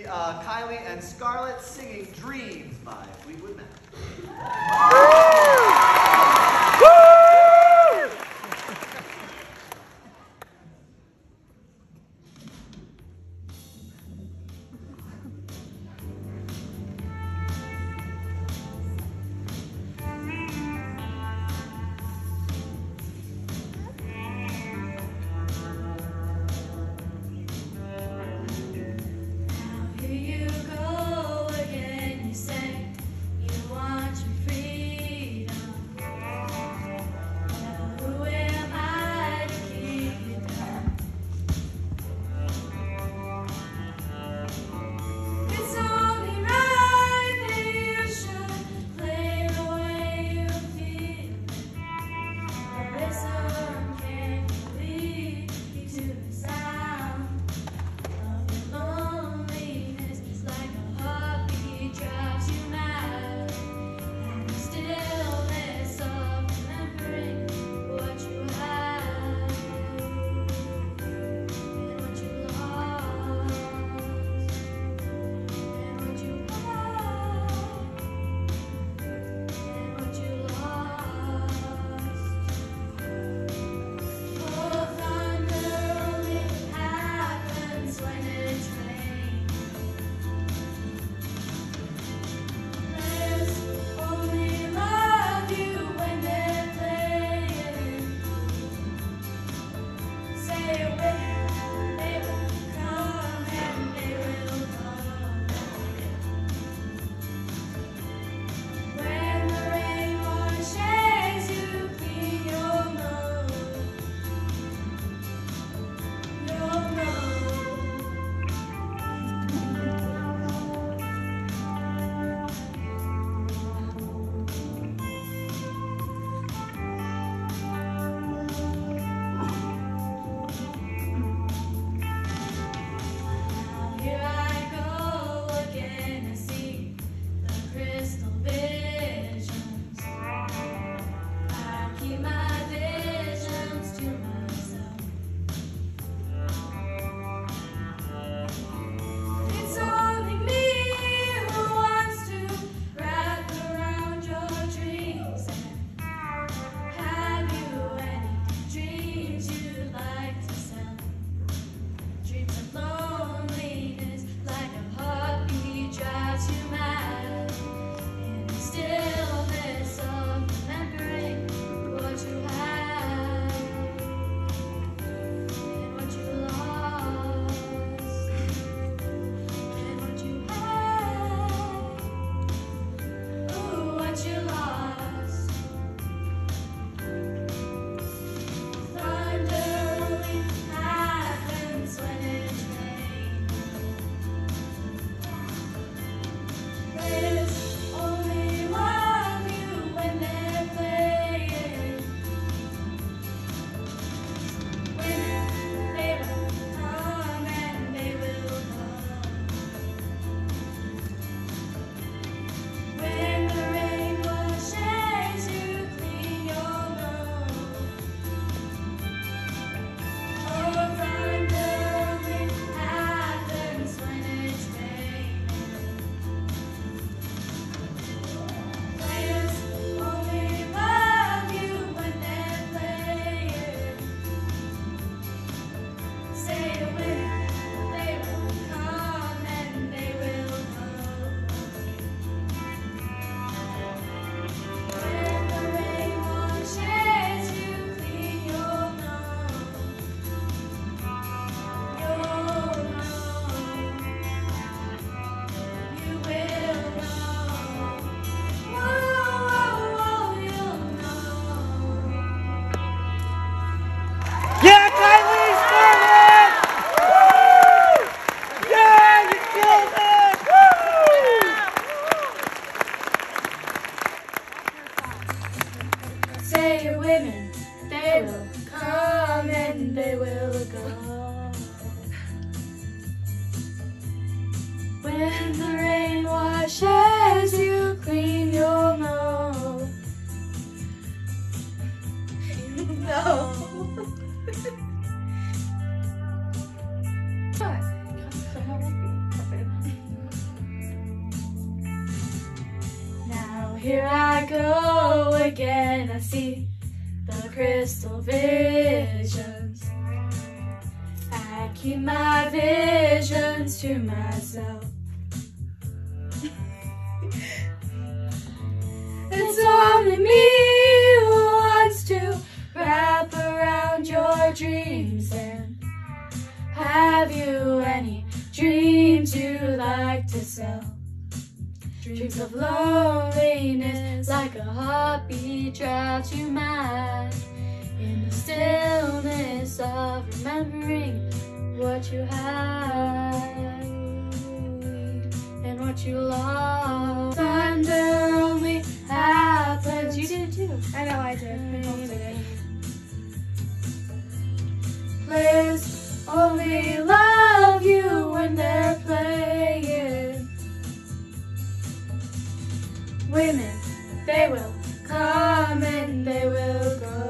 Kylee and Scarlet singing Dreams by Fleetwood Mac. here I go again. I see the crystal visions. I keep my visions to myself. It's only me who wants to wrap around your dreams. And have you any dreams you like to sell? Dreams of loneliness, like a heartbeat drives you mad. In the stillness of remembering what you had and what you lost. Thunder only happens. You did too. I know I did. Players only love you when they're playing. Women, they will come and they will go.